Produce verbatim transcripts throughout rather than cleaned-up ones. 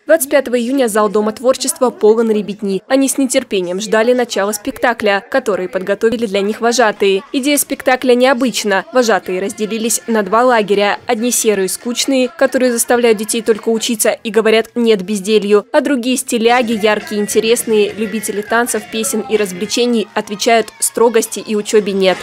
двадцать пятого июня зал Дома творчества полон ребятни. Они с нетерпением ждали начала спектакля, который подготовили для них вожатые. Идея спектакля необычна. Вожатые разделились на два лагеря. Одни серые, скучные, которые заставляют детей только учиться и говорят «нет» безделью, а другие стиляги, яркие, интересные, любители танцев, песен и развлечений отвечают «строгости и учебе нет».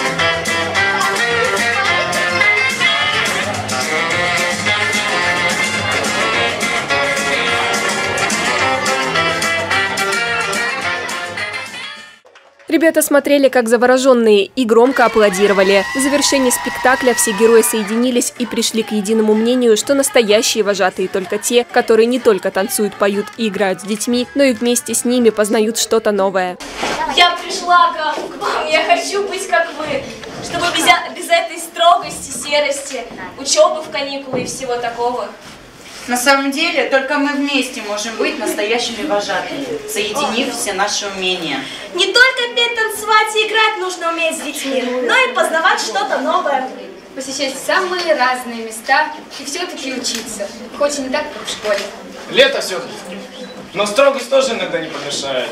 Ребята смотрели как завороженные и громко аплодировали. В завершении спектакля все герои соединились и пришли к единому мнению, что настоящие вожатые только те, которые не только танцуют, поют и играют с детьми, но и вместе с ними познают что-то новое. Я пришла к вам, я хочу быть как вы, чтобы без, без этой строгости, серости, учебы в каникулы и всего такого. На самом деле, только мы вместе можем быть настоящими вожатыми, соединив все наши умения. Не только петь, танцевать и играть нужно уметь с детьми, но и познавать что-то новое. Посещать самые разные места и все-таки учиться, хоть и не так, как в школе. Лето все-таки, но строгость тоже иногда не помешает.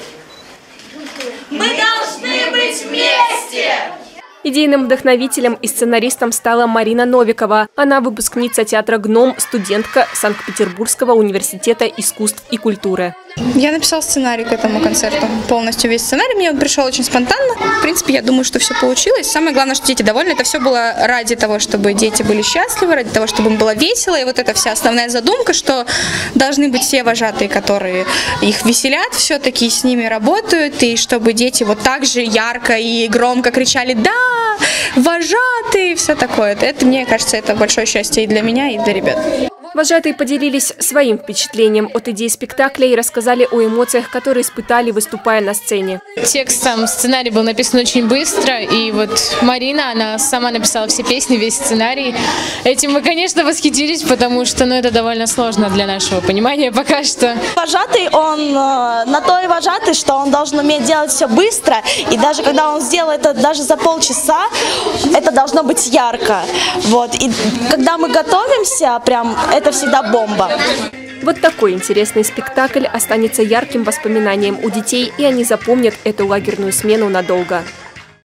Мы должны быть вместе! Идейным вдохновителем и сценаристом стала Марина Новикова. Она выпускница театра «Гном», студентка Санкт-Петербургского университета искусств и культуры. Я написала сценарий к этому концерту, полностью весь сценарий. Мне он пришел очень спонтанно. В принципе, я думаю, что все получилось. Самое главное, что дети довольны. Это все было ради того, чтобы дети были счастливы, ради того, чтобы им было весело. И вот эта вся основная задумка, что должны быть все вожатые, которые их веселят, все-таки с ними работают. И чтобы дети вот так же ярко и громко кричали «да!», вожатые, все такое. Это, мне кажется, это большое счастье и для меня, и для ребят. Вожатые поделились своим впечатлением от идеи спектакля и рассказали о эмоциях, которые испытали, выступая на сцене. Текст, там, сценарий был написан очень быстро, и вот Марина, она сама написала все песни, весь сценарий. Этим мы, конечно, восхитились, потому что, ну, это довольно сложно для нашего понимания пока что. Вожатый, он на то и вожатый, что он должен уметь делать все быстро, и даже когда он сделает это даже за полчаса, это должно быть ярко. Вот. И когда мы готовимся, прям это всегда бомба. Вот такой интересный спектакль останется ярким воспоминанием у детей, и они запомнят эту лагерную смену надолго.